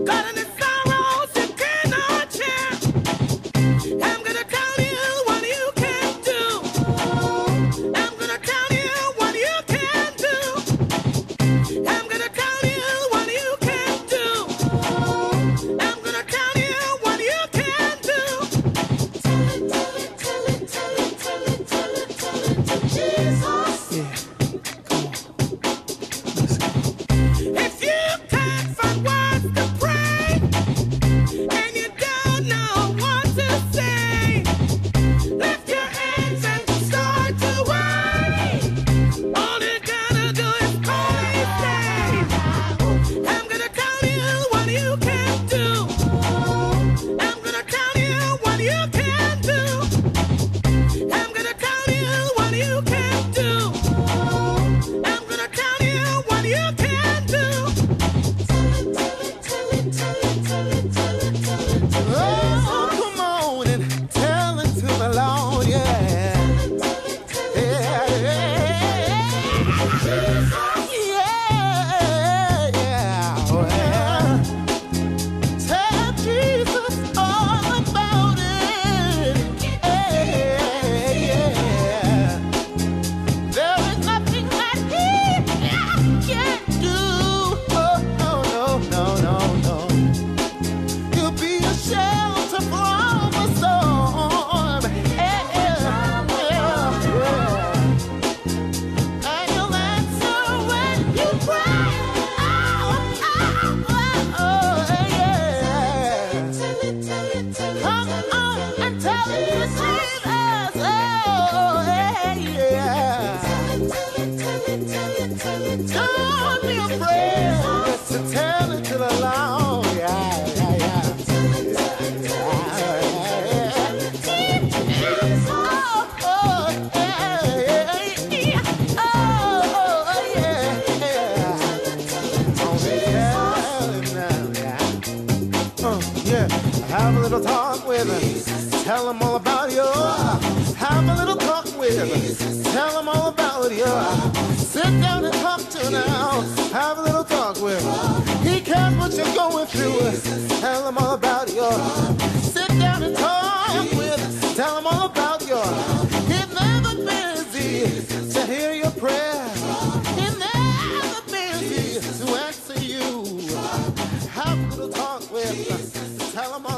God in his sorrows you cannot share. I'm gonna tell you what you can do. I'm gonna tell you what you can do. I'm gonna tell you what you can do. I'm gonna tell you what you can do. Tell it, tell it, tell it, tell it, tell it, tell it to Jesus. Yeah, come on. Let's go. If you can't find words to pray and you don't know what to say, lift your hands and start to worry. All you gotta do is call his name. I'm gonna tell you what you can do. I'm gonna tell you what you can do. I'm gonna tell you what you can do. I'm gonna tell you what you can do. Tell it, tell it, tell it, tell it, tell it, tell it, tell it. Oh, come on and tell it to the Lord, yeah. Yeah, yeah, yeah, well, tell Jesus all about it. Yeah, yeah. There is nothing that he can't do. Oh, no, no, no, no, no. He'll be a shelter from the storm. Yeah, yeah, yeah. And he'll answer when you pray. Oh, yeah. Come on and tell it to Jesus. Oh, yeah. Don't be afraid to tell it to the Lord. Yeah, yeah, yeah. Yeah, have a little talk with him. Tell him all about you. Have a little talk with him. Tell him all about you. Sit down and talk to him now. Have a little talk with him. He cares what you're going through. Tell him all about you. Sit down and talk with him. Tell him all about you. He's never busy to hear your prayer. He's never busy to answer you. Have a little talk with him. Tell him all